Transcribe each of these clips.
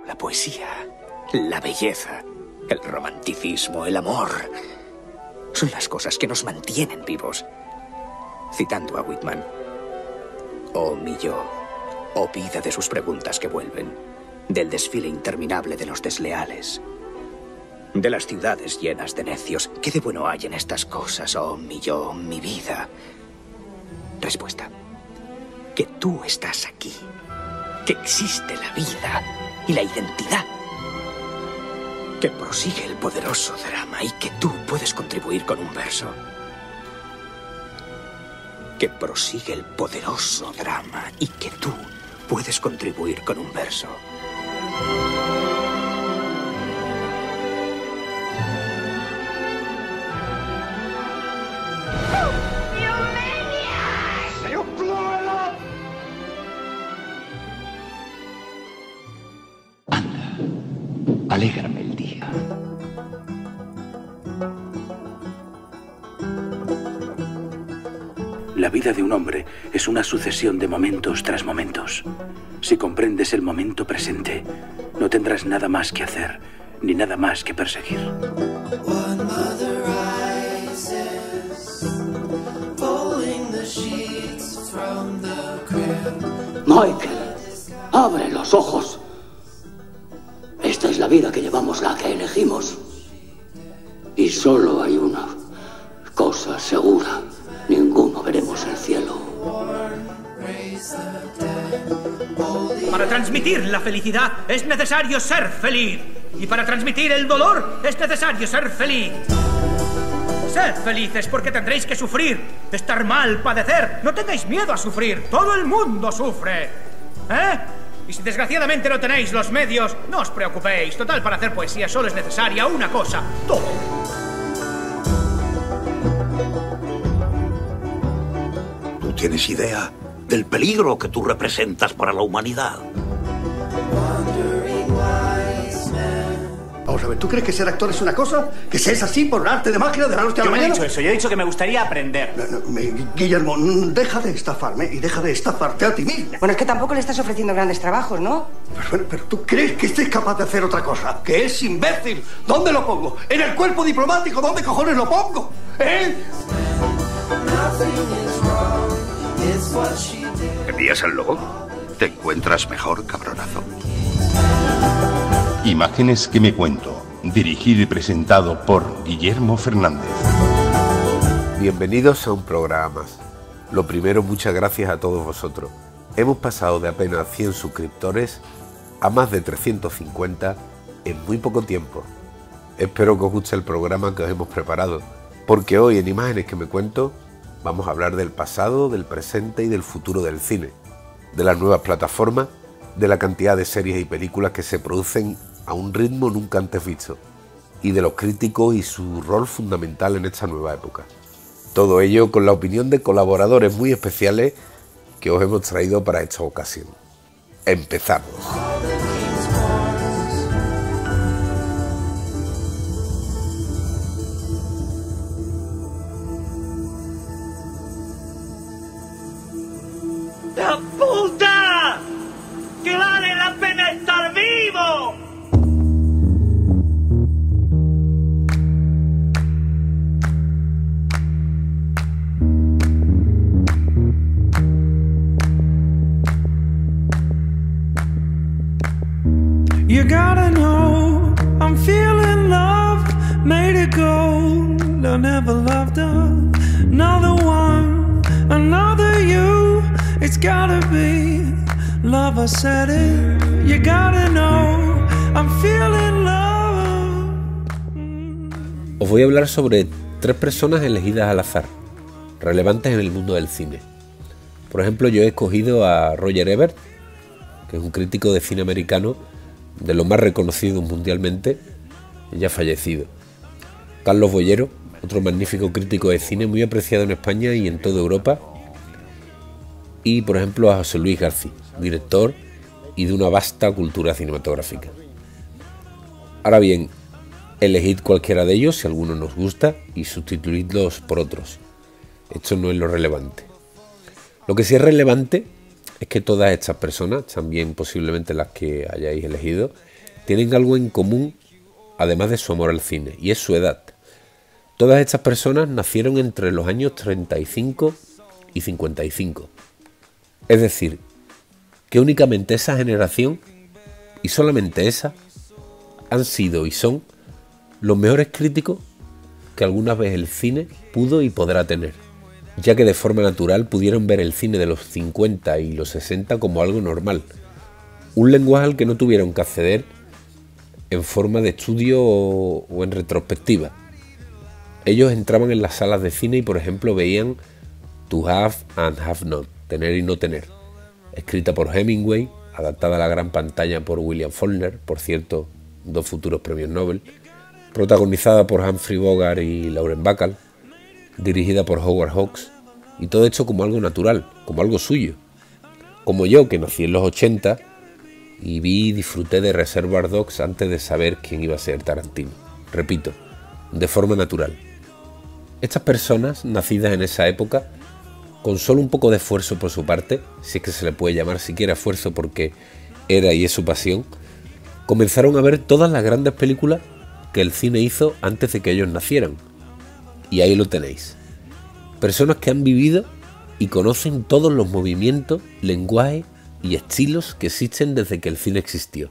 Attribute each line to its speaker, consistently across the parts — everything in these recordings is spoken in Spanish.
Speaker 1: la poesía, la belleza, el romanticismo, el amor. Son las cosas que nos mantienen vivos. Citando a Whitman. Oh mi yo, oh vida de sus preguntas que vuelven, del desfile interminable de los desleales, de las ciudades llenas de necios. ¿Qué de bueno hay en estas cosas, oh mi yo, mi vida? Respuesta. Que tú estás aquí. Que existe la vida y la identidad. Que prosigue el poderoso drama y que tú puedes contribuir con un verso. Que prosigue el poderoso drama y que tú puedes contribuir con un verso.
Speaker 2: Alégrame el día.
Speaker 3: La vida de un hombre es una sucesión de momentos tras momentos. Si comprendes el momento presente, no tendrás nada más que hacer, ni nada más que perseguir.
Speaker 2: Michael, abre los ojos. Esta es la vida que llevamos, la que elegimos. Y solo hay una cosa segura. Ninguno veremos el cielo.
Speaker 4: Para transmitir la felicidad es necesario ser feliz. Y para transmitir el dolor es necesario ser feliz. Sed felices porque tendréis que sufrir, estar mal, padecer. No tengáis miedo a sufrir. Todo el mundo sufre. ¿Eh? Y si desgraciadamente no tenéis los medios, no os preocupéis. Total, para hacer poesía solo es necesaria una cosa: todo.
Speaker 5: ¿Tú tienes idea del peligro que tú representas para la humanidad?
Speaker 6: Vamos a ver, ¿tú crees que ser actor es una cosa? ¿Que seas así por arte de magia de la noche a la mañana?
Speaker 7: Yo no he dicho eso, yo he dicho que me gustaría aprender.
Speaker 6: Guillermo, deja de estafarme y deja de estafarte a ti mismo.
Speaker 8: Bueno, es que tampoco le estás ofreciendo grandes trabajos, ¿no?
Speaker 6: Pero ¿tú crees que este es capaz de hacer otra cosa? ¡Que es imbécil! ¿Dónde lo pongo? ¿En el cuerpo diplomático? ¿Dónde cojones lo pongo? ¿Eh?
Speaker 5: ¿Envías al lobo? ¿Te encuentras mejor, cabronazo?
Speaker 9: Imágenes que me cuento, dirigido y presentado por Guillermo Fernández.
Speaker 10: Bienvenidos a un programa más. Lo primero, muchas gracias a todos vosotros. Hemos pasado de apenas 100 suscriptores a más de 350 en muy poco tiempo. Espero que os guste el programa que os hemos preparado, porque hoy en Imágenes que me cuento vamos a hablar del pasado, del presente y del futuro del cine, de las nuevas plataformas, de la cantidad de series y películas que se producen a un ritmo nunca antes visto, y de los críticos y su rol fundamental en esta nueva época. Todo ello con la opinión de colaboradores muy especiales que os hemos traído para esta ocasión. Empezamos.
Speaker 4: ¡La puta! ¡Que vale la pena estar vivo!
Speaker 11: You gotta know I'm feeling love, made it gold. I never loved another one, another you. It's gotta be love, I said it. You gotta know I'm feeling love.
Speaker 10: Os voy a hablar sobre 3 personas elegidas al azar, relevantes en el mundo del cine. Por ejemplo, yo he escogido a Roger Ebert, que es un crítico de cine americano de los más reconocidos mundialmente, ya fallecido. Carlos Bollero, otro magnífico crítico de cine muy apreciado en España y en toda Europa. Y, por ejemplo, a José Luis García, director y de una vasta cultura cinematográfica. Ahora bien, elegid cualquiera de ellos si alguno nos gusta y sustituidlos por otros. Esto no es lo relevante. Lo que sí es relevante es que todas estas personas, también posiblemente las que hayáis elegido, tienen algo en común, además de su amor al cine, y es su edad. Todas estas personas nacieron entre los años 35 y 55. Es decir, que únicamente esa generación, y solamente esa, han sido y son los mejores críticos que alguna vez el cine pudo y podrá tener, ya que de forma natural pudieron ver el cine de los 50 y los 60 como algo normal, un lenguaje al que no tuvieron que acceder en forma de estudio o en retrospectiva. Ellos entraban en las salas de cine y, por ejemplo, veían To Have and Have Not, Tener y No Tener, escrita por Hemingway, adaptada a la gran pantalla por William Faulkner, por cierto, 2 futuros premios Nobel, protagonizada por Humphrey Bogart y Lauren Bacall, dirigida por Howard Hawks, y todo hecho como algo natural, como algo suyo. Como yo, que nací en los 80 y vi y disfruté de Reservoir Dogs antes de saber quién iba a ser Tarantino. Repito, de forma natural. Estas personas, nacidas en esa época, con solo un poco de esfuerzo por su parte, si es que se le puede llamar siquiera esfuerzo porque era y es su pasión, comenzaron a ver todas las grandes películas que el cine hizo antes de que ellos nacieran. Y ahí lo tenéis. Personas que han vivido y conocen todos los movimientos, lenguajes y estilos que existen desde que el cine existió.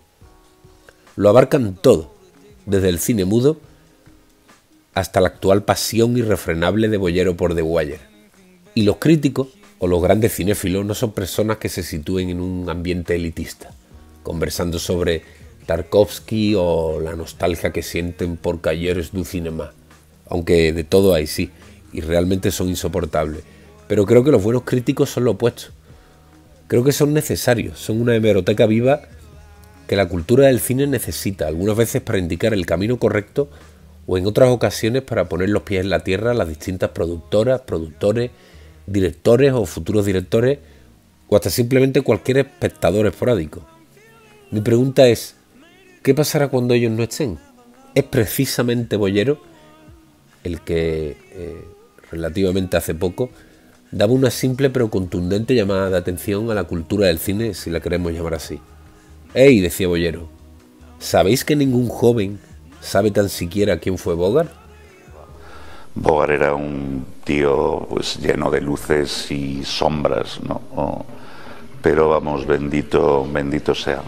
Speaker 10: Lo abarcan todo, desde el cine mudo hasta la actual pasión irrefrenable de boyero por The Wire. Y los críticos o los grandes cinéfilos no son personas que se sitúen en un ambiente elitista, conversando sobre Tarkovsky o la nostalgia que sienten por Cahiers du Cinéma, aunque de todo hay sí, y realmente son insoportables. Pero creo que los buenos críticos son lo opuesto. Creo que son necesarios, son una hemeroteca viva que la cultura del cine necesita, algunas veces para indicar el camino correcto o en otras ocasiones para poner los pies en la tierra a las distintas productoras, productores, directores o futuros directores, o hasta simplemente cualquier espectador esporádico. Mi pregunta es, ¿qué pasará cuando ellos no estén? ¿Es precisamente Boyero el que relativamente hace poco daba una simple pero contundente llamada de atención a la cultura del cine, si la queremos llamar así? ¡Ey!, decía Boyero, ¿sabéis que ningún joven sabe tan siquiera quién fue Bogart?
Speaker 5: Bogart era un tío pues lleno de luces y sombras, ¿no? Pero vamos, bendito sea.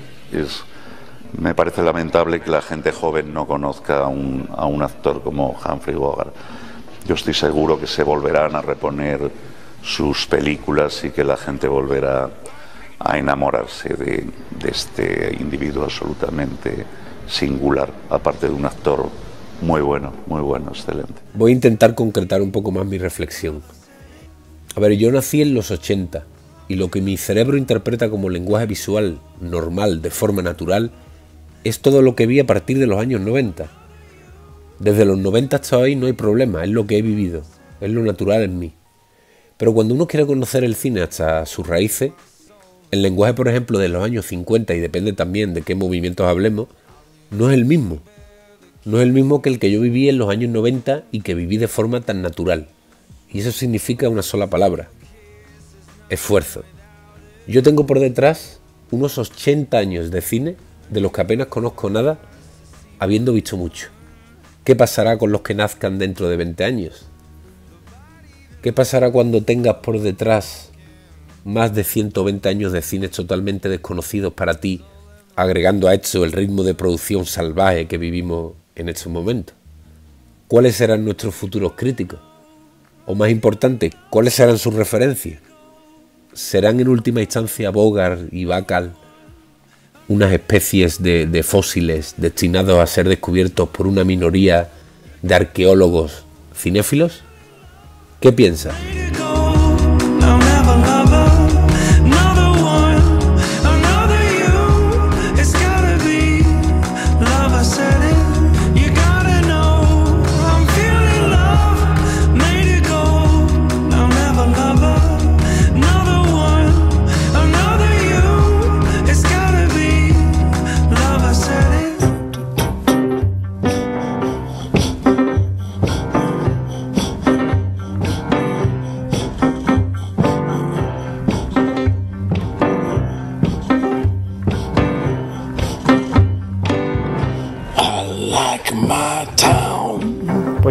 Speaker 5: Me parece lamentable que la gente joven no conozca a un actor como Humphrey Bogart. Yo estoy seguro que se volverán a reponer sus películas y que la gente volverá a enamorarse de este individuo absolutamente singular, aparte de un actor muy bueno, excelente.
Speaker 10: Voy a intentar concretar un poco más mi reflexión. A ver, yo nací en los 80 y lo que mi cerebro interpreta como lenguaje visual normal, de forma natural, es todo lo que vi a partir de los años 90. Desde los 90 hasta hoy no hay problema, es lo que he vivido, es lo natural en mí. Pero cuando uno quiere conocer el cine hasta sus raíces, el lenguaje, por ejemplo, de los años 50, y depende también de qué movimientos hablemos, no es el mismo. No es el mismo que el que yo viví en los años 90 y que viví de forma tan natural. Y eso significa una sola palabra: esfuerzo. Yo tengo por detrás unos 80 años de cine, de los que apenas conozco nada, habiendo visto mucho. ¿Qué pasará con los que nazcan dentro de 20 años? ¿Qué pasará cuando tengas por detrás más de 120 años de cines totalmente desconocidos para ti, agregando a esto el ritmo de producción salvaje que vivimos en estos momentos? ¿Cuáles serán nuestros futuros críticos? O más importante, ¿cuáles serán sus referencias? ¿Serán en última instancia Bogart y Bacall unas especies de fósiles destinados a ser descubiertos por una minoría de arqueólogos cinéfilos? ¿Qué piensas?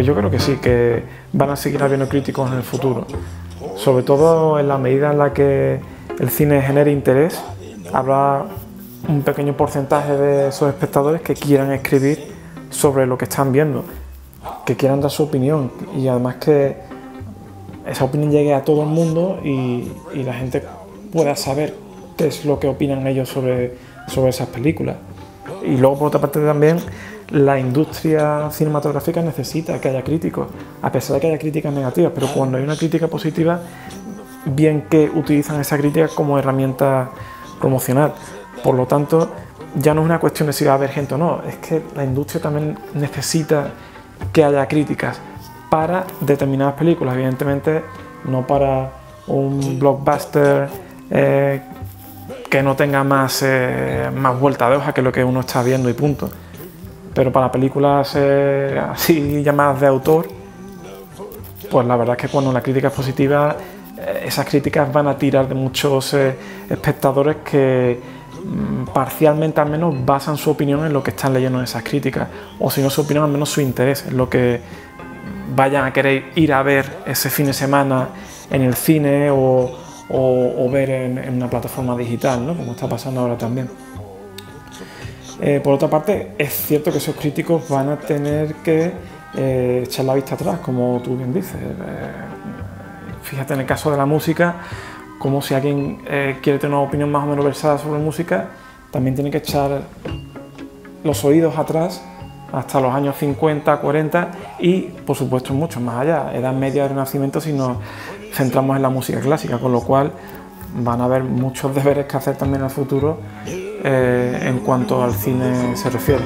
Speaker 12: Pues yo creo que sí, que van a seguir habiendo críticos en el futuro. Sobre todo en la medida en la que el cine genere interés, habrá un pequeño porcentaje de esos espectadores que quieran escribir sobre lo que están viendo, que quieran dar su opinión y además que esa opinión llegue a todo el mundo y la gente pueda saber qué es lo que opinan ellos sobre esas películas. Y luego, por otra parte, también la industria cinematográfica necesita que haya críticos, a pesar de que haya críticas negativas, pero cuando hay una crítica positiva, bien que utilizan esa crítica como herramienta promocional. Por lo tanto, ya no es una cuestión de si va a haber gente o no, es que la industria también necesita que haya críticas para determinadas películas, evidentemente no para un blockbuster que no tenga más vuelta de hoja que lo que uno está viendo y punto. Pero para películas así llamadas de autor, pues la verdad es que cuando la crítica es positiva, esas críticas van a tirar de muchos espectadores que parcialmente al menos basan su opinión en lo que están leyendo en esas críticas, o si no su opinión, al menos su interés en lo que vayan a querer ir a ver ese fin de semana en el cine o ver en una plataforma digital, ¿no? Como está pasando ahora también. Por otra parte, es cierto que esos críticos van a tener que echar la vista atrás, como tú bien dices. Fíjate en el caso de la música, como si alguien quiere tener una opinión más o menos versada sobre música, también tiene que echar los oídos atrás hasta los años 50, 40 y, por supuesto, mucho más allá, edad media del Renacimiento, si nos centramos en la música clásica, con lo cual van a haber muchos deberes que hacer también en el futuro en cuanto al cine se refiere.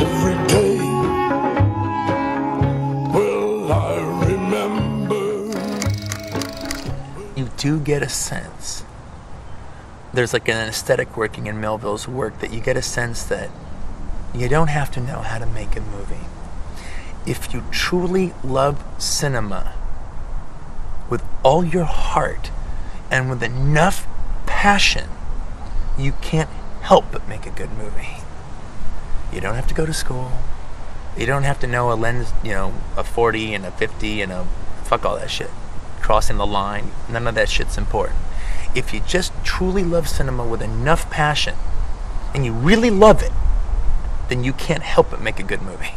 Speaker 13: You do get a sense. There's like an aesthetic working in Melville's work that you get a sense that you don't have to know how to make a movie. If you truly love cinema with all your heart and with enough passion, you can't help but make a good movie. You don't have to go to school. You don't have to know a lens, you know, a 40 and a 50 and a fuck all that shit. Crossing the line, none of that shit's important. If you just truly love cinema with enough passion and you really love it, then you can't help but make a good movie.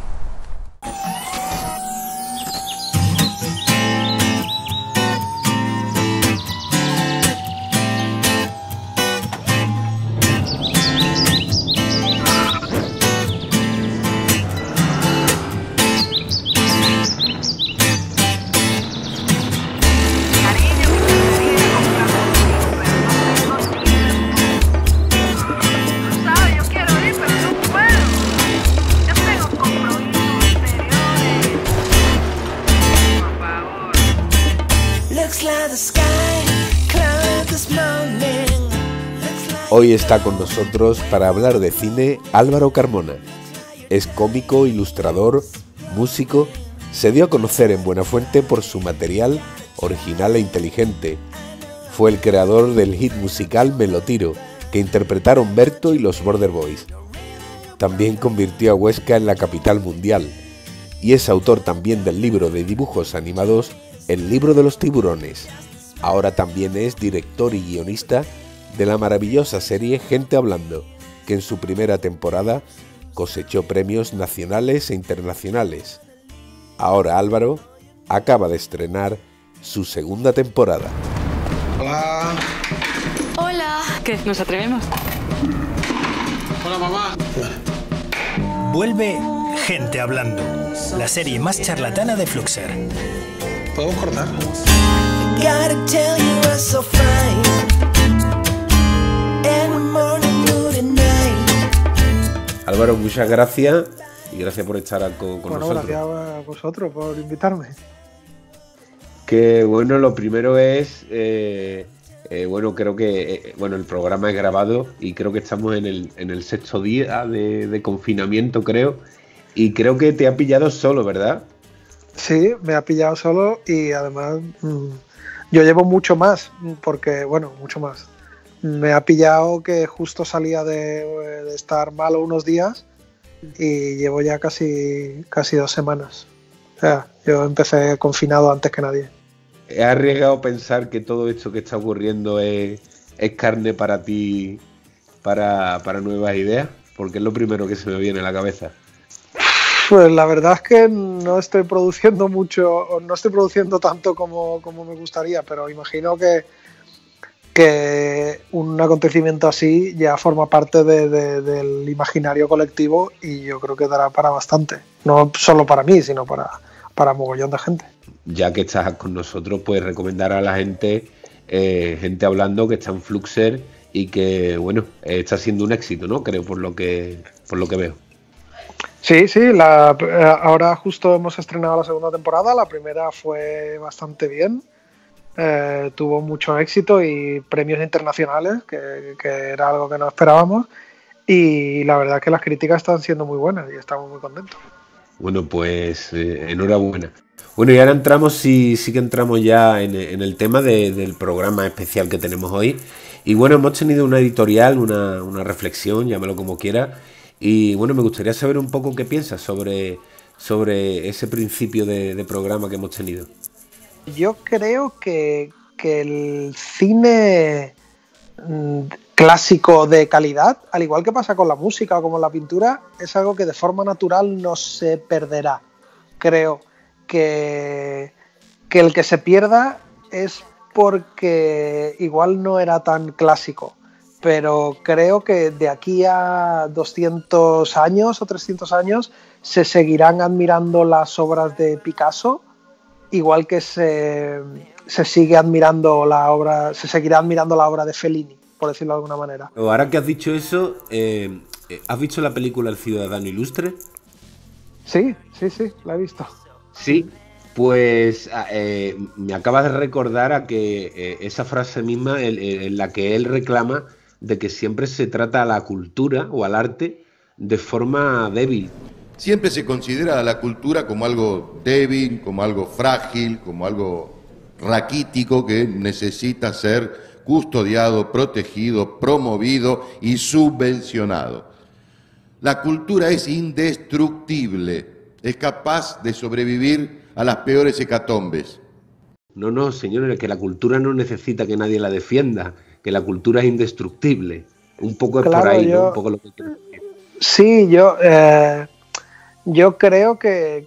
Speaker 10: Hoy está con nosotros para hablar de cine Álvaro Carmona. Es cómico, ilustrador, músico. Se dio a conocer en Buenafuente por su material original e inteligente. Fue el creador del hit musical Me lo tiro, que interpretaron Berto y los Border Boys. También convirtió a Huesca en la capital mundial. Y es autor también del libro de dibujos animados El libro de los tiburones. Ahora también es director y guionista de la maravillosa serie Gente Hablando, que en su primera temporada cosechó premios nacionales e internacionales. Ahora Álvaro acaba de estrenar su segunda temporada.
Speaker 14: Hola.
Speaker 15: Hola. ¿Qué? ¿Nos atrevemos?
Speaker 14: Hola, mamá.
Speaker 16: Vuelve Gente Hablando, la serie más charlatana de Fluxer.
Speaker 14: ¿Podemos cortar?
Speaker 10: Álvaro, muchas gracias y gracias por estar con nosotros.
Speaker 17: Gracias a vosotros por invitarme.
Speaker 10: Que bueno, lo primero es, bueno, creo que el programa es grabado y creo que estamos en el sexto día de confinamiento, creo, y creo que te ha pillado solo, ¿verdad?
Speaker 17: Sí, me ha pillado solo y además yo llevo mucho más, porque, bueno, mucho más. Me ha pillado que justo salía de estar malo unos días y llevo ya casi 2 semanas sea, yo empecé confinado antes que nadie.
Speaker 18: ¿Has arriesgado pensar que todo esto que está ocurriendo es carne para ti, para nuevas ideas? Porque es lo primero que se me viene a la cabeza.
Speaker 17: Pues la verdad es que no estoy produciendo mucho, o no estoy produciendo tanto como me gustaría, pero imagino que un acontecimiento así ya forma parte del imaginario colectivo y yo creo que dará para bastante. No solo para mí, sino para mogollón de gente.
Speaker 18: Ya que estás con nosotros, pues recomendar a la gente, gente hablando que está en Fluxer y que, bueno, está siendo un éxito, ¿no? Creo, por lo que veo.
Speaker 17: Sí, ahora justo hemos estrenado la segunda temporada, la primera fue bastante bien, tuvo mucho éxito y premios internacionales, que era algo que no esperábamos, y la verdad es que las críticas están siendo muy buenas y estamos muy contentos.
Speaker 18: Bueno, pues enhorabuena. Bueno, y ahora entramos, sí que entramos ya en el tema del programa especial que tenemos hoy, y bueno, hemos tenido una editorial, una reflexión, llámalo como quiera. Y bueno, me gustaría saber un poco qué piensas sobre ese principio de programa que hemos tenido.
Speaker 17: Yo creo que el cine clásico de calidad, al igual que pasa con la música o con la pintura, es algo que de forma natural no se perderá. Creo que el que se pierda es porque igual no era tan clásico. Pero creo que de aquí a 200 años o 300 años se seguirán admirando las obras de Picasso, igual que se seguirá admirando la obra de Fellini, por decirlo de alguna manera.
Speaker 18: Ahora que has dicho eso, ¿has visto la película El Ciudadano Ilustre?
Speaker 17: Sí, la he visto.
Speaker 18: Sí, pues me acabas de recordar a que esa frase misma en la que él reclama de que siempre se trata a la cultura o al arte de forma débil.
Speaker 19: Siempre se considera a la cultura como algo débil, como algo frágil, como algo raquítico que necesita ser custodiado, protegido, promovido y subvencionado. La cultura es indestructible, es capaz de sobrevivir a las peores hecatombes.
Speaker 18: No, señores, que la cultura no necesita que nadie la defienda, que la cultura es indestructible. Un poco es claro, por ahí, ¿no? Un poco lo que quiero decir.
Speaker 17: Sí, yo creo que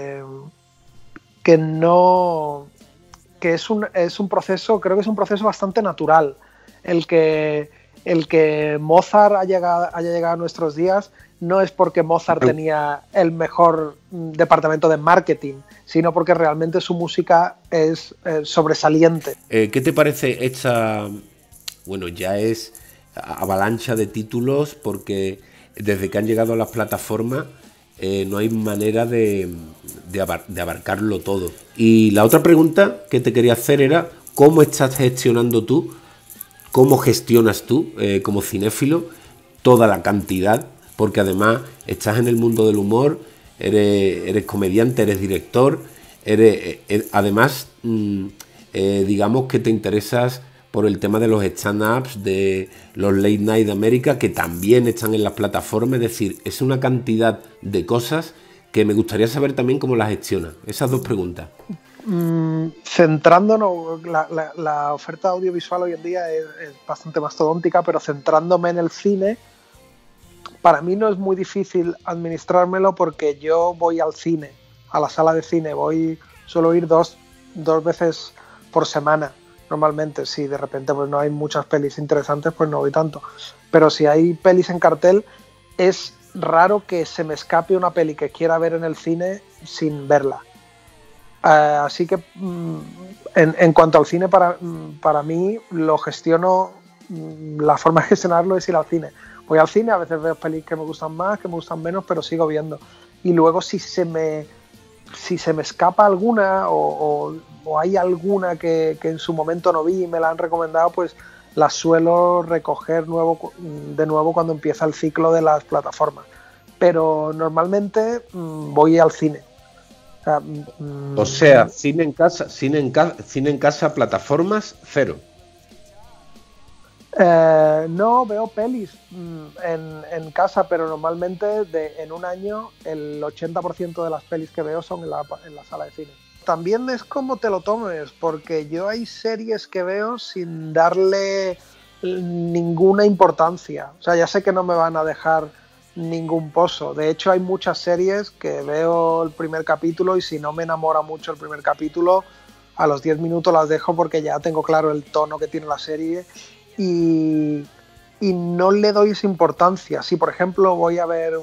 Speaker 17: no, que es un proceso, creo que es un proceso bastante natural. El que Mozart haya llegado a nuestros días no es porque Mozart tenía el mejor departamento de marketing, sino porque realmente su música es sobresaliente.
Speaker 18: ¿Qué te parece esta, bueno, ya es avalancha de títulos? Porque desde que han llegado a las plataformas no hay manera de abarcarlo todo. Y la otra pregunta que te quería hacer era, ¿cómo estás gestionando tú, cómo gestionas tú como cinéfilo toda la cantidad? Porque además estás en el mundo del humor, eres comediante, eres director, además digamos que te interesas por el tema de los stand-ups, de los late night de América, que también están en las plataformas. Es decir, es una cantidad de cosas que me gustaría saber también cómo las gestionas. Esas dos preguntas.
Speaker 17: Centrándonos, la oferta audiovisual hoy en día es bastante mastodóntica, pero centrándome en el cine, para mí no es muy difícil administrármelo porque yo voy al cine, a la sala de cine, suelo ir dos veces por semana. Normalmente, si de repente pues no hay muchas pelis interesantes, pues no voy tanto. Pero si hay pelis en cartel, es raro que se me escape una peli que quiera ver en el cine sin verla. Así que en cuanto al cine, para mí lo gestiono, la forma de gestionarlo es ir al cine. Voy al cine, a veces veo pelis que me gustan más, que me gustan menos, pero sigo viendo. Y luego si se me escapa alguna o hay alguna que en su momento no vi y me la han recomendado, pues la suelo recoger de nuevo cuando empieza el ciclo de las plataformas. Pero normalmente voy al cine.
Speaker 18: O sea, cine en casa, plataformas, cero.
Speaker 17: No, veo pelis en casa, pero normalmente en un año el 80% de las pelis que veo son en la sala de cine. También es como te lo tomes, porque yo hay series que veo sin darle ninguna importancia. O sea, ya sé que no me van a dejar ningún pozo. De hecho, hay muchas series que veo el primer capítulo y si no me enamora mucho el primer capítulo, a los 10 minutos las dejo porque ya tengo claro el tono que tiene la serie y no le doy esa importancia. Si, por ejemplo, voy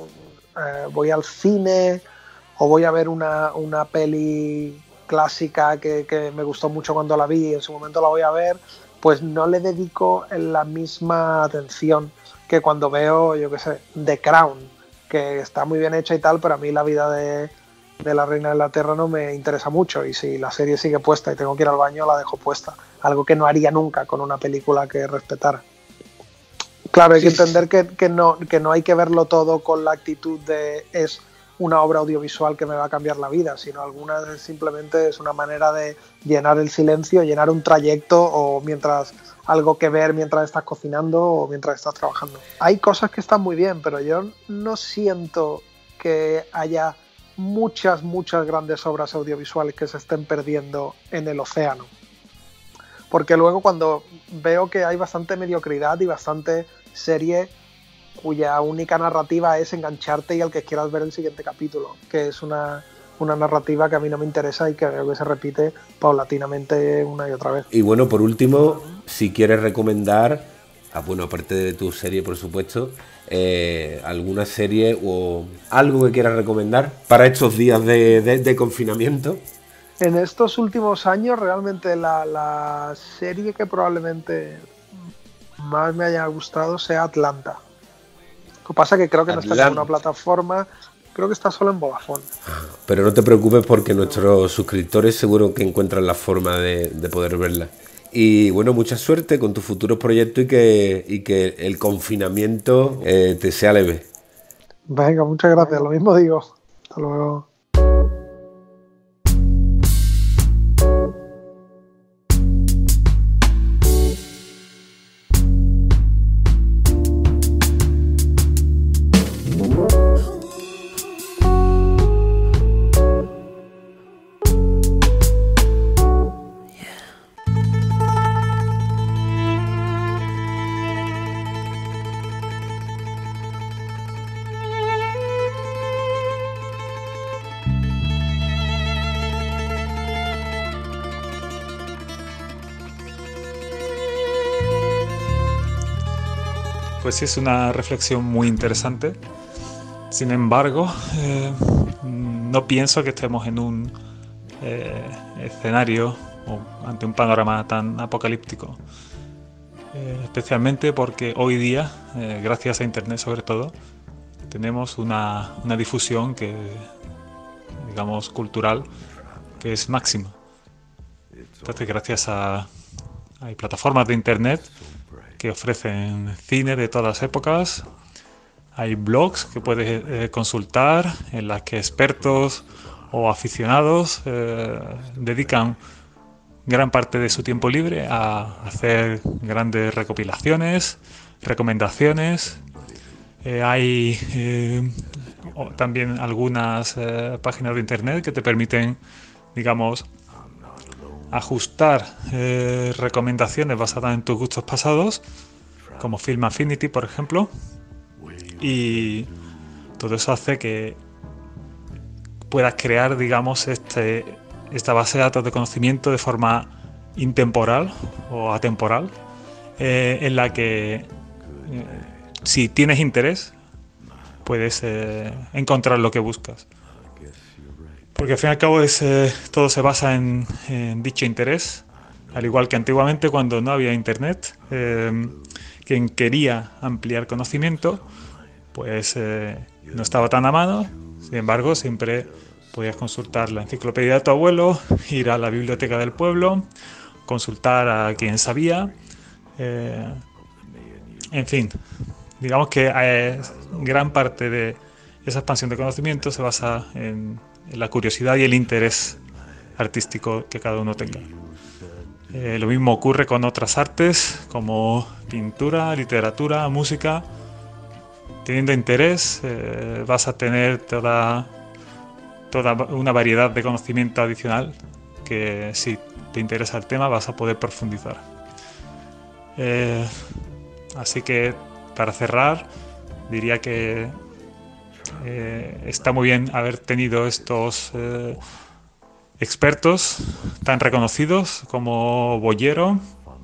Speaker 17: al cine o voy a ver una peli clásica que me gustó mucho cuando la vi y en su momento la voy a ver, pues no le dedico la misma atención que cuando veo, yo qué sé, The Crown, que está muy bien hecha y tal, pero a mí la vida de la Reina de Inglaterra no me interesa mucho, y si la serie sigue puesta y tengo que ir al baño, la dejo puesta, algo que no haría nunca con una película que respetara. Claro, hay que entender que no hay que verlo todo con la actitud de es una obra audiovisual que me va a cambiar la vida, sino algunas simplemente es una manera de llenar el silencio, llenar un trayecto o algo que ver mientras estás cocinando o mientras estás trabajando. Hay cosas que están muy bien, pero yo no siento que haya muchas grandes obras audiovisuales que se estén perdiendo en el océano. Porque luego cuando veo que hay bastante mediocridad y bastante serie cuya única narrativa es engancharte y al que quieras ver el siguiente capítulo, que es una narrativa que a mí no me interesa y que veo que se repite paulatinamente una y otra vez.
Speaker 18: Y bueno, por último, si quieres recomendar, bueno, aparte de tu serie, por supuesto, alguna serie o algo que quieras recomendar para estos días de confinamiento.
Speaker 17: En estos últimos años, realmente la serie que probablemente más me haya gustado sea Atlanta. Lo que pasa es que creo que no está en ninguna plataforma, creo que está solo en Vodafone.
Speaker 18: Pero no te preocupes porque nuestros suscriptores seguro que encuentran la forma de poder verla. Y bueno, mucha suerte con tus futuros proyectos y que el confinamiento te sea leve.
Speaker 17: Venga, muchas gracias, lo mismo digo. Hasta luego.
Speaker 20: Pues sí, es una reflexión muy interesante. Sin embargo, no pienso que estemos en un escenario o ante un panorama tan apocalíptico. Especialmente porque hoy día, gracias a Internet sobre todo, tenemos una difusión que, digamos, cultural, que es máxima. Entonces, gracias hay plataformas de Internet que ofrecen cine de todas las épocas. Hay blogs que puedes consultar en las que expertos o aficionados dedican gran parte de su tiempo libre a hacer grandes recopilaciones, recomendaciones. Hay también algunas páginas de Internet que te permiten, digamos, ajustar recomendaciones basadas en tus gustos pasados, como Film Affinity, por ejemplo, y todo eso hace que puedas crear, digamos, esta base de datos de conocimiento de forma intemporal o atemporal, en la que si tienes interés puedes encontrar lo que buscas. Porque al fin y al cabo todo se basa en dicho interés, al igual que antiguamente cuando no había Internet, quien quería ampliar conocimiento, pues no estaba tan a mano. Sin embargo, siempre podías consultar la enciclopedia de tu abuelo, ir a la biblioteca del pueblo, consultar a quien sabía. En fin, digamos que gran parte de esa expansión de conocimiento se basa en la curiosidad y el interés artístico que cada uno tenga. Lo mismo ocurre con otras artes como pintura, literatura, música. Teniendo interés vas a tener toda una variedad de conocimiento adicional que si te interesa el tema vas a poder profundizar. Así que para cerrar diría que está muy bien haber tenido estos expertos tan reconocidos como Bollero,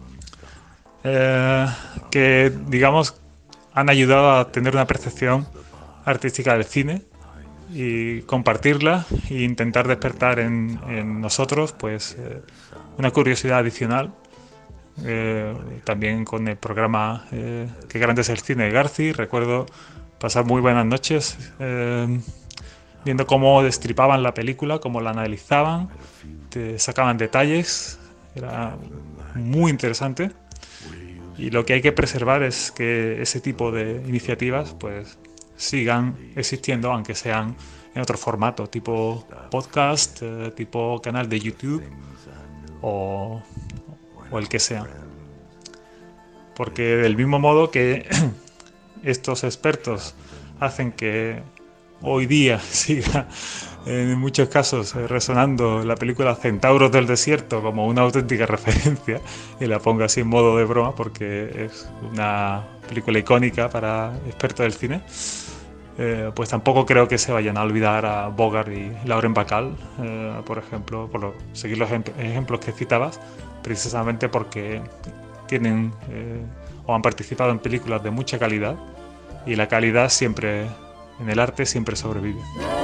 Speaker 20: que digamos han ayudado a tener una percepción artística del cine y compartirla e intentar despertar en nosotros pues una curiosidad adicional. También con el programa Qué grande es el cine de Garci, recuerdo pasar muy buenas noches viendo cómo destripaban la película, cómo la analizaban, te sacaban detalles, era muy interesante. Y lo que hay que preservar es que ese tipo de iniciativas pues sigan existiendo, aunque sean en otro formato, tipo podcast, tipo canal de YouTube o el que sea. Porque del mismo modo que estos expertos hacen que hoy día siga en muchos casos resonando la película Centauros del Desierto como una auténtica referencia, y la pongo así en modo de broma porque es una película icónica para expertos del cine, pues tampoco creo que se vayan a olvidar a Bogart y Lauren Bacall, por ejemplo, seguir los ejemplos que citabas, precisamente porque tienen o han participado en películas de mucha calidad, y la calidad siempre en el arte siempre sobrevive.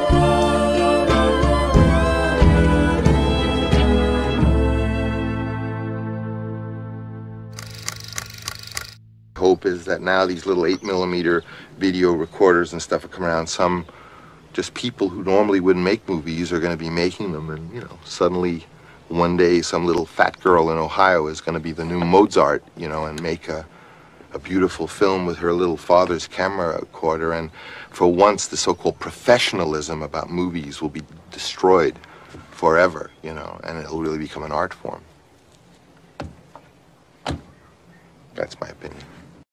Speaker 21: Hope is that now these little 8mm video recorders and stuff are coming around. Some just people who normally wouldn't make movies are going to be making them, and you know, suddenly one day some little fat girl in Ohio is going to be the new Mozart, you know, and make a beautiful film with her little father's camera recorder. And for once, the so-called professionalism about movies will be destroyed forever, you know, and it'll really become an art form. That's my opinion.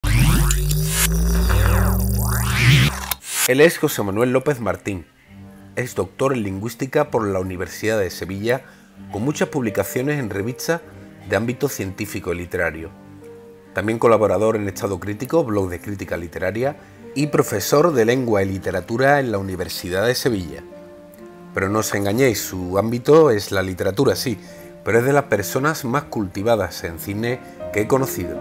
Speaker 18: Él es José Manuel López Martín. Es doctor en lingüística por la Universidad de Sevilla, con muchas publicaciones en revistas de ámbito científico y literario. También colaborador en Estado Crítico, blog de crítica literaria, y profesor de lengua y literatura en la Universidad de Sevilla. Pero no os engañéis, su ámbito es la literatura, sí, pero es de las personas más cultivadas en cine que he conocido.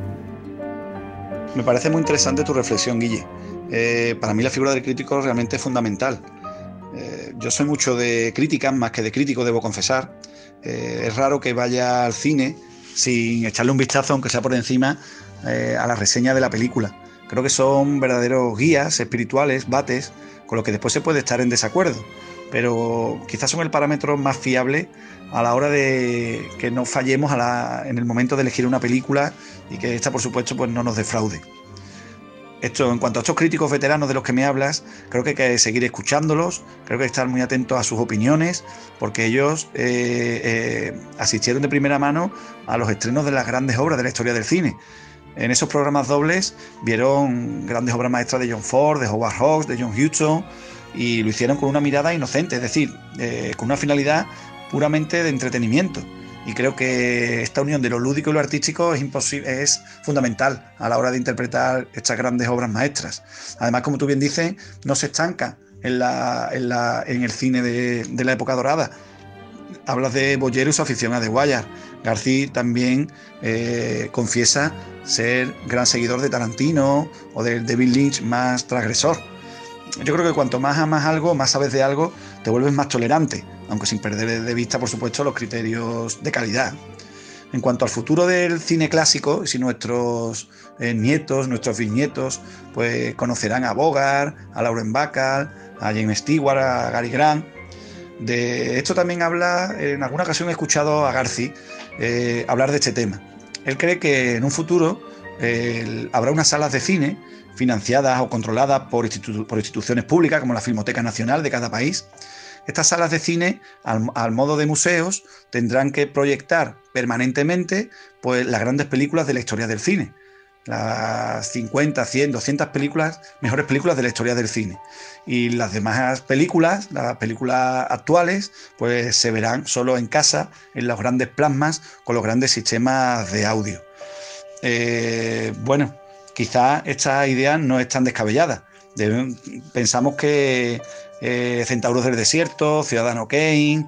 Speaker 22: Me parece muy interesante tu reflexión, Guille. Para mí la figura del crítico realmente es fundamental. Yo soy mucho de crítica, más que de crítico, debo confesar. Es raro que vaya al cine sin echarle un vistazo, aunque sea por encima, a la reseña de la película. Creo que son verdaderos guías espirituales, bates, con los que después se puede estar en desacuerdo, pero quizás son el parámetro más fiable a la hora de que no fallemos en el momento de elegir una película y que esta, por supuesto, pues no nos defraude. En cuanto a estos críticos veteranos de los que me hablas, creo que hay que seguir escuchándolos, creo que hay que estar muy atentos a sus opiniones, porque ellos asistieron de primera mano a los estrenos de las grandes obras de la historia del cine. En esos programas dobles vieron grandes obras maestras de John Ford, de Howard Hawks, de John Huston, y lo hicieron con una mirada inocente, es decir, con una finalidad puramente de entretenimiento. Y creo que esta unión de lo lúdico y lo artístico es fundamental a la hora de interpretar estas grandes obras maestras. Además, como tú bien dices, no se estanca en el cine de la época dorada. Hablas de Bollero y su afición a The Wire. Garci también confiesa ser gran seguidor de Tarantino o de David Lynch más transgresor. Yo creo que cuanto más amas algo, más sabes de algo, te vuelves más tolerante, aunque sin perder de vista, por supuesto, los criterios de calidad. En cuanto al futuro del cine clásico, si nuestros nietos, nuestros bisnietos, pues conocerán a Bogart, a Lauren Bacall, a James Stewart, a Cary Grant. De esto también habla, en alguna ocasión he escuchado a Garci hablar de este tema. Él cree que en un futuro habrá unas salas de cine financiadas o controladas por instituciones públicas, como la Filmoteca Nacional de cada país, Estas salas de cine, al modo de museos, tendrán que proyectar permanentemente pues, las grandes películas de la historia del cine. Las 50, 100, 200 películas, mejores películas de la historia del cine. Y las demás películas, las películas actuales, pues se verán solo en casa, en los grandes plasmas, con los grandes sistemas de audio. Bueno, quizás esta idea no es tan descabellada. Pensamos que Centauros del Desierto, Ciudadano Kane,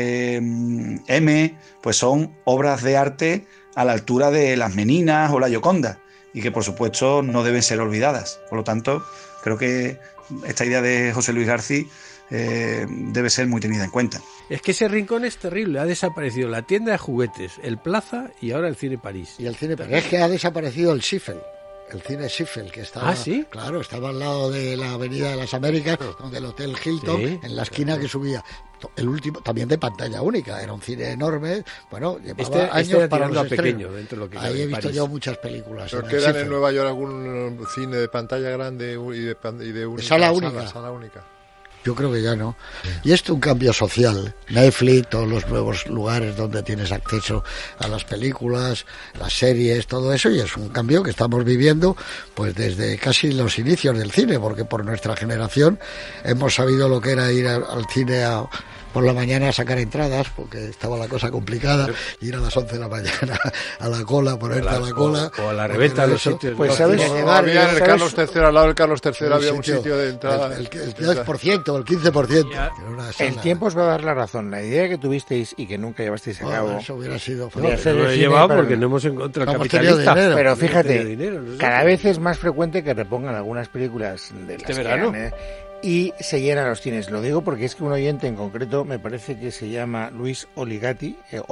Speaker 22: M, pues son obras de arte a la altura de Las Meninas o La Gioconda, y que por supuesto no deben ser olvidadas. Por lo tanto, creo que esta idea de José Luis García debe ser muy tenida en cuenta.
Speaker 18: Es que ese rincón es terrible, ha desaparecido la tienda de juguetes, el Plaza y ahora el Cine París.
Speaker 1: Y el Cine París. Es que ha desaparecido el Schiffel. El cine Schiffel, que estaba,
Speaker 18: ¿sí?
Speaker 1: Claro, estaba al lado de la Avenida de las Américas, donde el Hotel Hilton, sí, en la esquina que subía. El último, también de pantalla única, era un cine enorme, bueno, llevaba años para los
Speaker 18: pequeño, dentro de lo que
Speaker 1: ahí he visto yo muchas películas.
Speaker 3: ¿Pero quedan en Nueva York algún cine de pantalla grande y de única,
Speaker 1: sala única? Yo creo que ya no. Y esto es un cambio social. Netflix, todos los nuevos lugares donde tienes acceso a las películas, las series, todo eso, y es un cambio que estamos viviendo pues desde casi los inicios del cine, porque por nuestra generación hemos sabido lo que era ir al cine por la mañana a sacar entradas, porque estaba la cosa complicada, ir a las 11 de la mañana a la cola, ponerte a la cola.
Speaker 18: O a la reventa de los sitios.
Speaker 3: Pues sabes, había en el Carlos III, al lado del Carlos III había un sitio de entrada.
Speaker 1: El 10%, el 15%.
Speaker 23: El tiempo os va a dar la razón. La idea que tuvisteis y que nunca llevasteis a cabo.
Speaker 1: Eso hubiera sido
Speaker 18: no lo he llevado porque no hemos encontrado capitalista.
Speaker 23: Pero fíjate, cada vez es más frecuente que repongan algunas películas de las
Speaker 18: verano.
Speaker 23: Y se llenan los cines. Lo digo porque es que un oyente en concreto, me parece que se llama Luis Olgiati,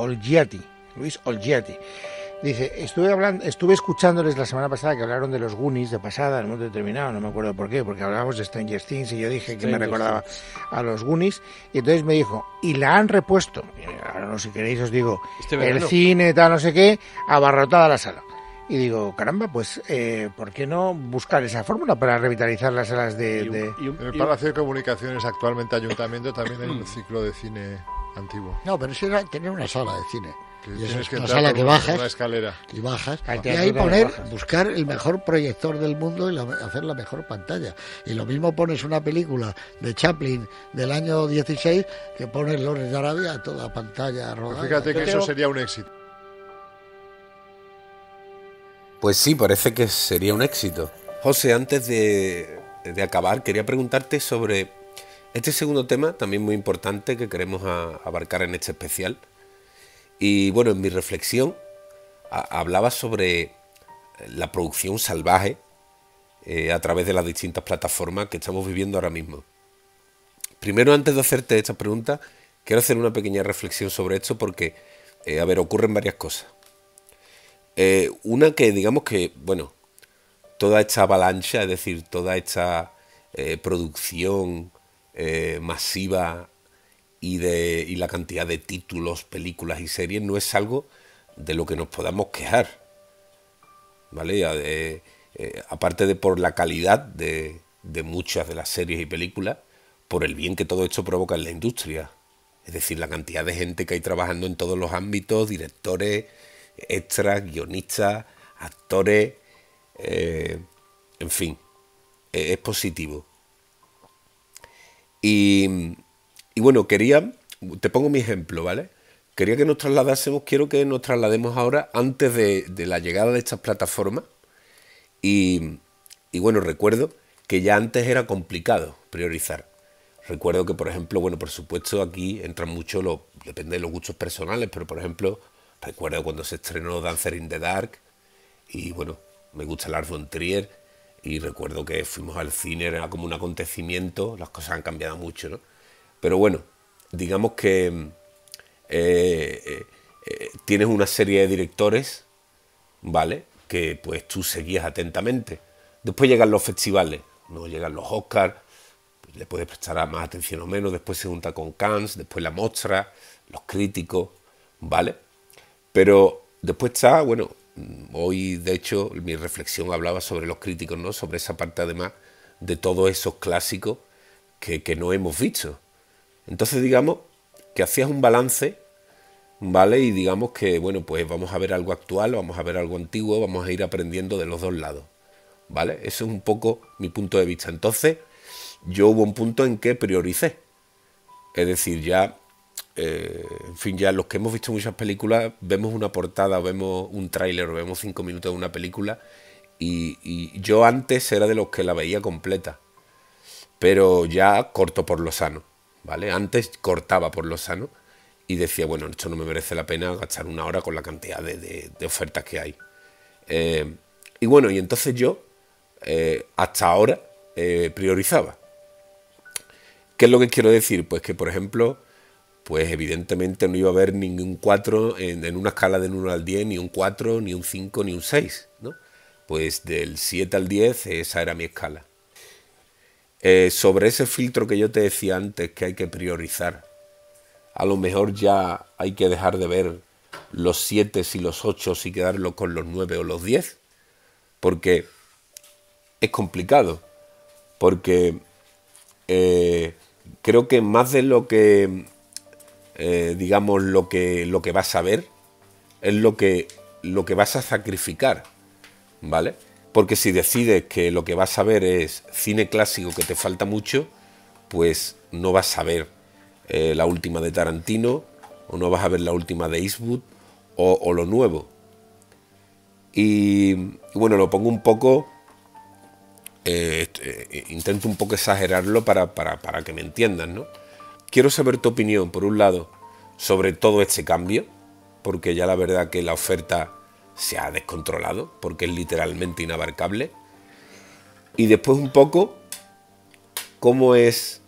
Speaker 23: dice, estuve escuchándoles la semana pasada que hablaron de los Goonies de pasada, en un momento determinado, no me acuerdo por qué, porque hablábamos de Stranger Things y yo dije que me recordaba a los Goonies, y entonces me dijo, y la han repuesto, ahora no, si queréis os digo, el cine, tal, no sé qué, abarrotada la sala. Y digo, caramba, pues, ¿por qué no buscar esa fórmula para revitalizar las salas de...
Speaker 3: En el Palacio de Comunicaciones, actualmente Ayuntamiento, también hay un ciclo de cine antiguo.
Speaker 1: No, pero eso era tener una sala de cine. Y eso es una
Speaker 3: sala
Speaker 1: que bajas
Speaker 3: una escalera.
Speaker 1: Y bajas, y ahí buscar el mejor proyector del mundo y hacer la mejor pantalla. Y lo mismo pones una película de Chaplin del año 16 que pones Lawrence de Arabia a toda pantalla rodada.
Speaker 3: Pues fíjate que eso sería un éxito.
Speaker 10: Pues sí, parece que sería un éxito. José, antes de acabar, quería preguntarte sobre este segundo tema, también muy importante, que queremos abarcar en este especial. Y bueno, en mi reflexión hablaba sobre la producción salvaje a través de las distintas plataformas que estamos viviendo ahora mismo. Primero, antes de hacerte esta pregunta, quiero hacer una pequeña reflexión sobre esto porque, ocurren varias cosas. Una que digamos que, bueno, toda esta avalancha, es decir, toda esta producción masiva y la cantidad de títulos, películas y series no es algo de lo que nos podamos quejar, ¿vale? Aparte de por la calidad de muchas de las series y películas, por el bien que todo esto provoca en la industria. Es decir, la cantidad de gente que hay trabajando en todos los ámbitos, directores, extras, guionistas, actores, en fin, es positivo. Y bueno, te pongo mi ejemplo, ¿vale? Quiero que nos traslademos ahora antes de la llegada de estas plataformas y bueno, recuerdo que ya antes era complicado priorizar. Recuerdo que, por ejemplo, bueno, por supuesto aquí entran mucho, depende de los gustos personales, pero por ejemplo, recuerdo cuando se estrenó Dancer in the Dark y bueno, me gusta Lars von Trier y recuerdo que fuimos al cine, era como un acontecimiento, las cosas han cambiado mucho, ¿no? Pero bueno, digamos que tienes una serie de directores, ¿vale? Que pues tú seguías atentamente. Después llegan los festivales, no llegan los Oscars, le puedes prestar más atención o menos, después se junta con Cannes, después la Mostra, los críticos, ¿vale? Pero después está, bueno, hoy de hecho mi reflexión hablaba sobre los críticos, ¿no? Sobre esa parte además de todos esos clásicos que no hemos visto. Entonces digamos que hacías un balance, ¿vale? Y digamos que, bueno, pues vamos a ver algo actual, vamos a ver algo antiguo, vamos a ir aprendiendo de los dos lados, ¿vale? Eso es un poco mi punto de vista. Entonces, yo hubo un punto en que prioricé. Es decir, ya, en fin, ya los que hemos visto muchas películas, vemos una portada, vemos un tráiler, vemos 5 minutos de una película, y yo antes era de los que la veía completa, pero ya corto por lo sano, ¿vale? Antes cortaba por lo sano y decía, bueno, esto no me merece la pena gastar una hora con la cantidad de ofertas que hay. Y bueno, y entonces yo, hasta ahora, priorizaba. ¿Qué es lo que quiero decir? Pues que, por ejemplo, pues evidentemente no iba a haber ningún 4 en una escala del 1 al 10, ni un 4, ni un 5, ni un 6, ¿no? Pues del 7 al 10 esa era mi escala. Sobre ese filtro que yo te decía antes que hay que priorizar, a lo mejor ya hay que dejar de ver los 7 y los 8 y quedarlo con los 9 o los 10, porque es complicado, porque creo que más de lo que digamos lo que vas a ver es lo que vas a sacrificar, ¿vale? Porque si decides que lo que vas a ver es cine clásico que te falta mucho, pues no vas a ver la última de Tarantino, o no vas a ver la última de Eastwood, o lo nuevo. Y bueno, lo pongo un poco, intento un poco exagerarlo para que me entiendan, ¿no? Quiero saber tu opinión, por un lado, sobre todo este cambio, porque ya la verdad que la oferta se ha descontrolado, porque es literalmente inabarcable. Y después un poco, ¿cómo es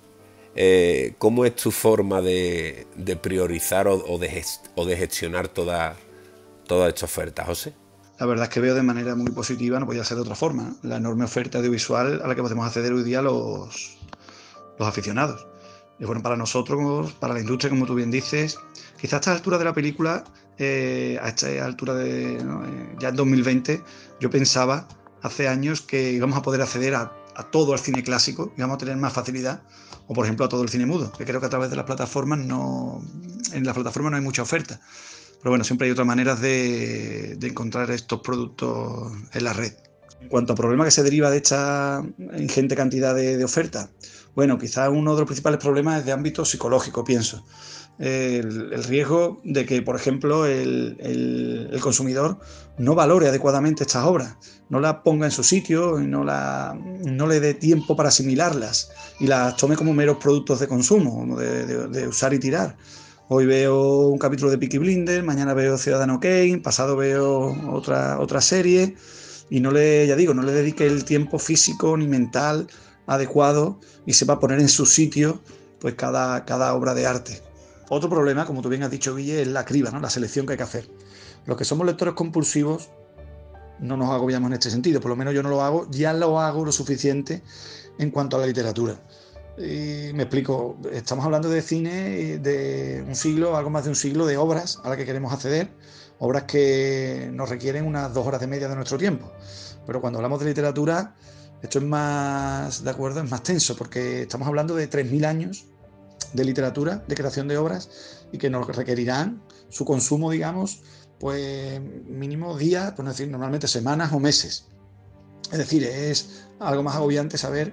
Speaker 10: tu forma de priorizar o de gestionar toda esta oferta, José?
Speaker 22: La verdad es que veo de manera muy positiva, no podía ser de otra forma, ¿no?, la enorme oferta audiovisual a la que podemos acceder hoy día los aficionados. Y bueno, para nosotros, para la industria, como tú bien dices, quizás a esta altura de la película, a esta altura ya en 2020, yo pensaba hace años que íbamos a poder acceder a todo el cine clásico, íbamos a tener más facilidad, o por ejemplo a todo el cine mudo, que creo que a través de las plataformas en las plataformas no hay mucha oferta. Pero bueno, siempre hay otras maneras de encontrar estos productos en la red. En cuanto al problema que se deriva de esta ingente cantidad de oferta, bueno, quizás uno de los principales problemas es de ámbito psicológico, pienso. El riesgo de que, por ejemplo, el consumidor no valore adecuadamente estas obras, no las ponga en su sitio y no le dé tiempo para asimilarlas y las tome como meros productos de consumo, de usar y tirar. Hoy veo un capítulo de Peaky Blinders, mañana veo Ciudadano Kane, pasado veo otra serie y no le dedique el tiempo físico ni mental adecuado y sepa poner en su sitio pues cada obra de arte. Otro problema, como tú bien has dicho, Guille, es la criba, ¿no?, la selección que hay que hacer. Los que somos lectores compulsivos no nos agobiamos en este sentido, por lo menos yo no lo hago, ya lo hago lo suficiente en cuanto a la literatura. Y me explico, estamos hablando de cine de un siglo, algo más de un siglo, de obras a las que queremos acceder, obras que nos requieren unas 2 horas de media de nuestro tiempo. Pero cuando hablamos de literatura, esto es más, ¿de acuerdo?, es más tenso, porque estamos hablando de 3.000 años de literatura, de creación de obras, y que nos requerirán su consumo, digamos, pues mínimo días, pues no decir, normalmente semanas o meses. Es decir, es algo más agobiante saber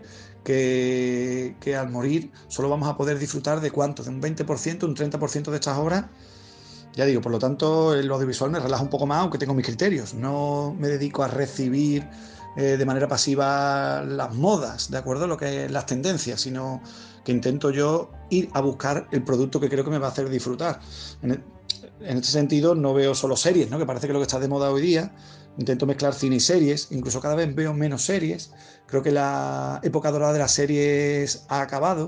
Speaker 22: que al morir solo vamos a poder disfrutar de ¿cuánto? De un 20%, un 30% de estas obras. Ya digo, por lo tanto, el audiovisual me relaja un poco más, aunque tengo mis criterios. No me dedico a recibir de manera pasiva las modas, ¿de acuerdo?, lo que es las tendencias, sino que intento yo ir a buscar el producto que creo que me va a hacer disfrutar. En este sentido, no veo solo series, ¿no?, que parece que es lo que está de moda hoy día. Intento mezclar cine y series, incluso cada vez veo menos series. Creo que la época dorada de las series ha acabado.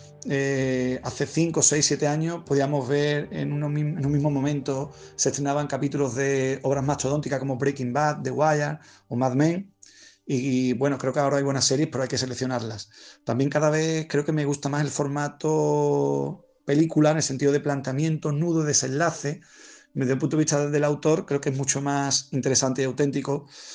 Speaker 22: Hace 5, 6, 7 años podíamos ver en un mismo momento se estrenaban capítulos de obras mastodónticas como Breaking Bad, The Wire o Mad Men. Y bueno, creo que ahora hay buenas series, pero hay que seleccionarlas. También cada vez creo que me gusta más el formato película, en el sentido de planteamiento, nudo, desenlace. Desde el punto de vista del autor, creo que es mucho más interesante y auténtico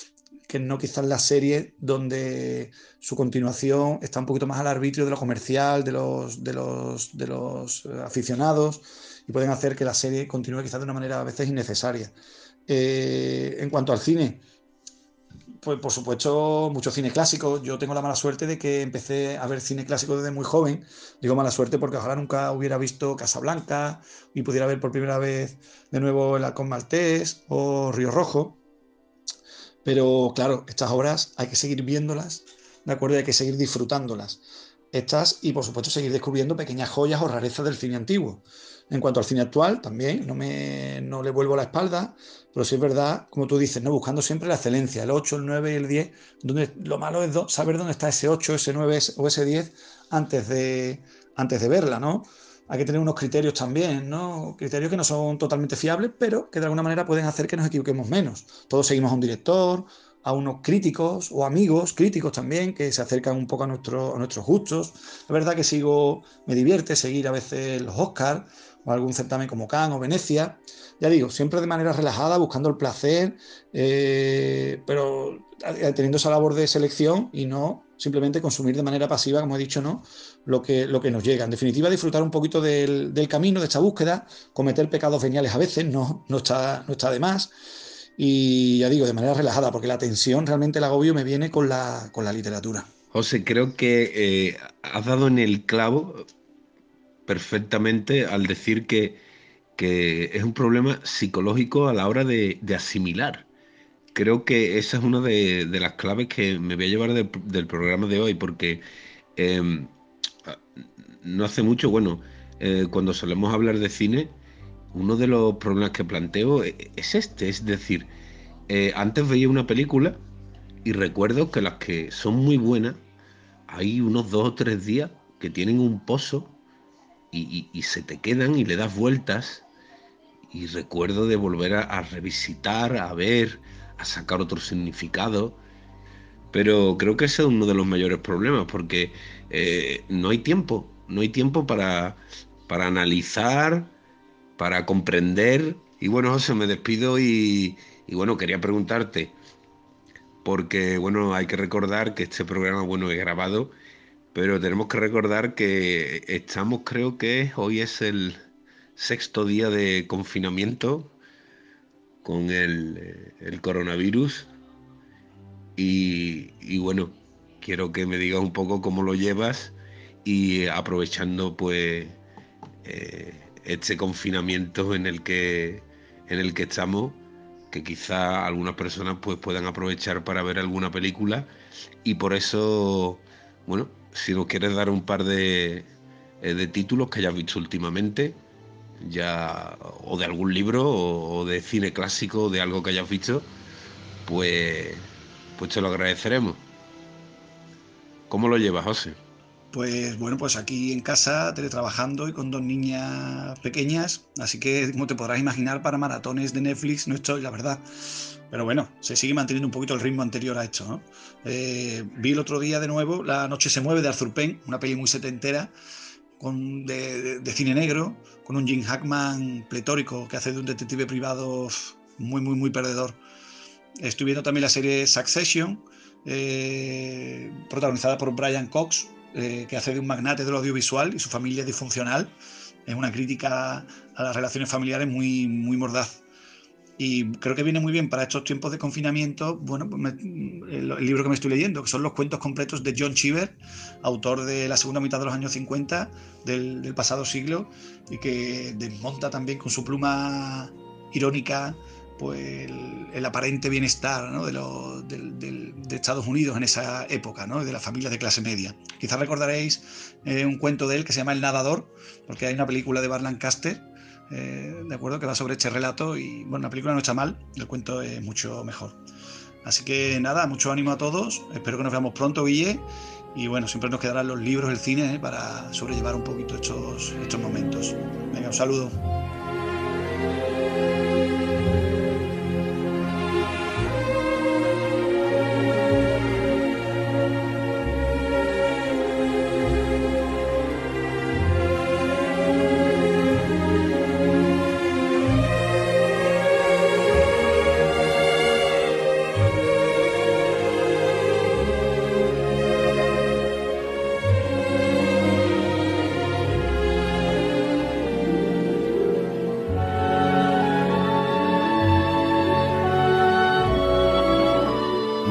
Speaker 22: que no quizás las series donde su continuación está un poquito más al arbitrio de lo comercial, de los aficionados, y pueden hacer que la serie continúe quizás de una manera a veces innecesaria. En cuanto al cine, pues por supuesto mucho cine clásico. Yo tengo la mala suerte de que empecé a ver cine clásico desde muy joven. Digo mala suerte porque ojalá nunca hubiera visto Casablanca y pudiera ver por primera vez de nuevo El Halcón Maltés o Río Rojo. Pero claro, estas obras hay que seguir viéndolas, ¿de acuerdo? Y hay que seguir disfrutándolas. Estas y por supuesto seguir descubriendo pequeñas joyas o rarezas del cine antiguo. En cuanto al cine actual, también no le vuelvo la espalda, pero sí es verdad, como tú dices, ¿no? Buscando siempre la excelencia, el 8, el 9 y el 10, donde lo malo es saber dónde está ese 8, ese 9 o ese 10 antes de verla, ¿no? Hay que tener unos criterios también, ¿no? Criterios que no son totalmente fiables, pero que de alguna manera pueden hacer que nos equivoquemos menos. Todos seguimos a un director, a unos críticos o amigos críticos también que se acercan un poco a nuestros gustos. Es verdad que me divierte seguir a veces los Oscars o algún certamen como Cannes o Venecia. Ya digo, siempre de manera relajada, buscando el placer, pero teniendo esa labor de selección y no simplemente consumir de manera pasiva, como he dicho, ¿no? Lo que nos llega. En definitiva, disfrutar un poquito del camino, de esta búsqueda, cometer pecados veniales a veces, no está de más. Y ya digo, de manera relajada, porque la tensión, realmente el agobio me viene con la literatura.
Speaker 18: José, creo que has dado en el clavo perfectamente al decir que es un problema psicológico a la hora de asimilar. Creo que esa es una de las claves que me voy a llevar del programa de hoy, porque no hace mucho, cuando solemos hablar de cine, uno de los problemas que planteo es es decir, antes veía una película y recuerdo que las que son muy buenas, hay unos 2 o 3 días que tienen un pozo y se te quedan y le das vueltas, y recuerdo de volver a revisitar, a ver, a sacar otro significado. Pero creo que ese es uno de los mayores problemas, porque no hay tiempo para analizar, para comprender. Y bueno, José, me despido y quería preguntarte, porque hay que recordar que este programa es grabado, pero tenemos que recordar que estamos, creo que hoy es el 6º día de confinamiento con el coronavirus, y quiero que me digas un poco cómo lo llevas, y aprovechando este confinamiento en el que estamos, que quizá algunas personas puedan aprovechar para ver alguna película, y por eso, si nos quieres dar un par de títulos que hayas visto últimamente, ya, o de algún libro, o de cine clásico, o de algo que hayas visto, pues te lo agradeceremos. ¿Cómo lo llevas, José?
Speaker 22: Pues aquí en casa, teletrabajando y con 2 niñas pequeñas, así que, como te podrás imaginar, para maratones de Netflix no estoy, la verdad. Pero se sigue manteniendo un poquito el ritmo anterior a esto, ¿no? Vi el otro día de nuevo La noche se mueve, de Arthur Penn, una peli muy setentera, de cine negro, con un Jim Hackman pletórico que hace de un detective privado muy, muy, muy perdedor. Estoy viendo también la serie Succession, protagonizada por Brian Cox, que hace de un magnate del audiovisual y su familia disfuncional. Es una crítica a las relaciones familiares muy, muy mordaz. Y creo que viene muy bien para estos tiempos de confinamiento, el libro que me estoy leyendo, que son los cuentos completos de John Cheever, autor de la segunda mitad de los años 50 del pasado siglo, y que desmonta también con su pluma irónica el aparente bienestar, ¿no? de Estados Unidos en esa época, ¿no? De las familias de clase media. Quizás recordaréis un cuento de él que se llama El nadador, porque hay una película de Burt Lancaster, de acuerdo, que va sobre este relato, y la película no está mal, el cuento es mucho mejor. Así que nada, mucho ánimo a todos, espero que nos veamos pronto, Guille, y siempre nos quedarán los libros, el cine, para sobrellevar un poquito estos momentos. Venga, un saludo.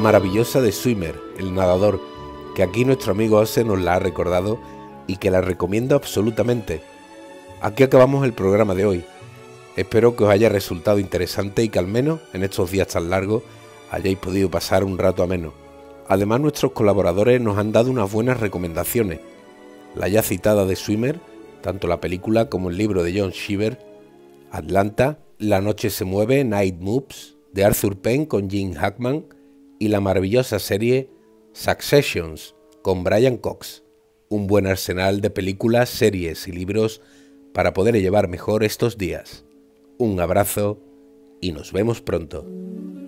Speaker 10: maravillosa de Swimmer, el nadador, que aquí nuestro amigo Ose nos la ha recordado y que la recomiendo absolutamente. Aquí acabamos el programa de hoy. Espero que os haya resultado interesante y que al menos en estos días tan largos hayáis podido pasar un rato ameno. Además, nuestros colaboradores nos han dado unas buenas recomendaciones. La ya citada de Swimmer, tanto la película como el libro de John Cheever, Atlanta, La noche se mueve, Night Moves, de Arthur Penn con Gene Hackman, y la maravillosa serie Successions con Brian Cox. Un buen arsenal de películas, series y libros para poder llevar mejor estos días. Un abrazo y nos vemos pronto.